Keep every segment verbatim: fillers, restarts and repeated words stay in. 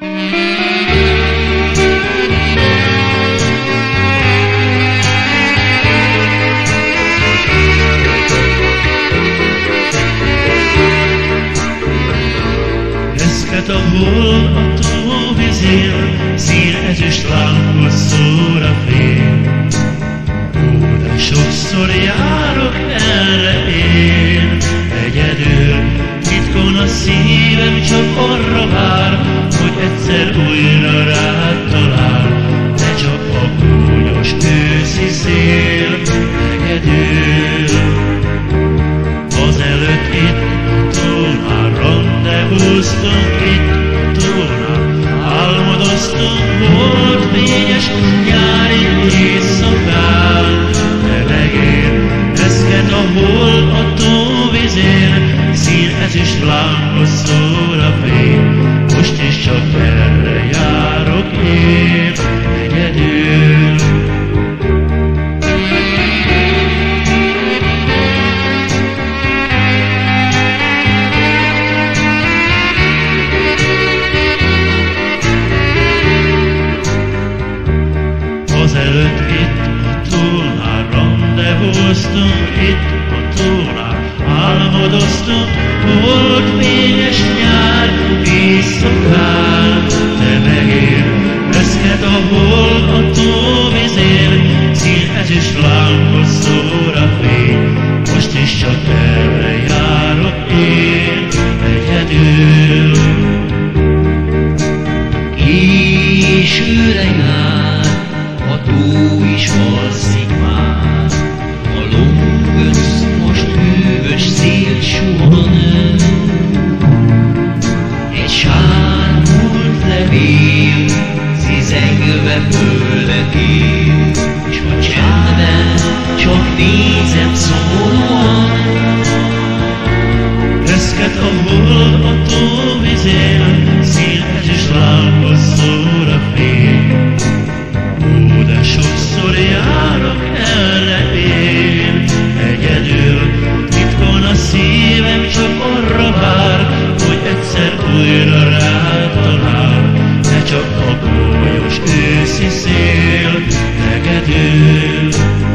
Reszket a hol a tóvizén, szín ezüst lánghoz szór a fény. Ó, de sokszor járok erre én, egyedül, titkon a szívem csak arra vár, hogy egyszer újra rád talál, de csak a gúnyos őszi szél, egyedül. Azelőtt itt a tónál randevúztunk, itt a tónál álmodoztunk, volt fényes nyári éjszakán, de megér reszket a hold a tóvizén, szín ezüst lánghoz szór a fény. Most is csak erre járok én, egyedül. Azelőtt itt a tónál randevúztunk, itt a tónál álmodoztunk, volt fényes nyár éjszakán, de megér reszket a hold a tóvizén, szín ezüst lánghoz szór a fény. Most is csak erre járok én, egyedül. Későre jár, a tó is alszik már, a lomgöz most hűvös szél suhan el. Egy sárgult levél zizengve földet él, s a csendben csak nézem szomorúan. Reszket a hol a tóvizén, szín ezüst lánghoz szór a fény. Ó, de sokszor járok erre én, egyedül, titkon a szívem csak arra vár, hogy egyszer újra rád talál, de csak a gúnyos őszi szél, egyedül.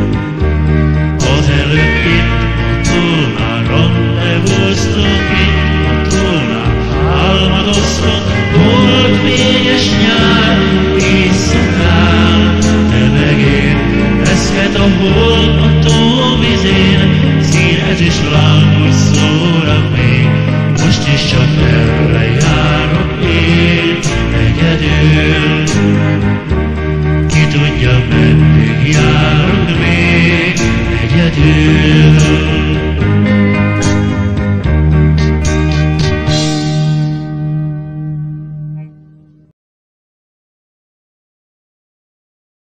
Azelőtt itt a tónál randevúztunk, itt a tónál álmodoztunk, volt fényes nyár éjszakán, de megér reszket a hold a tóvizén, szín ezüst lánghoz szór a fény. Most is csak erre járok én, egyedül.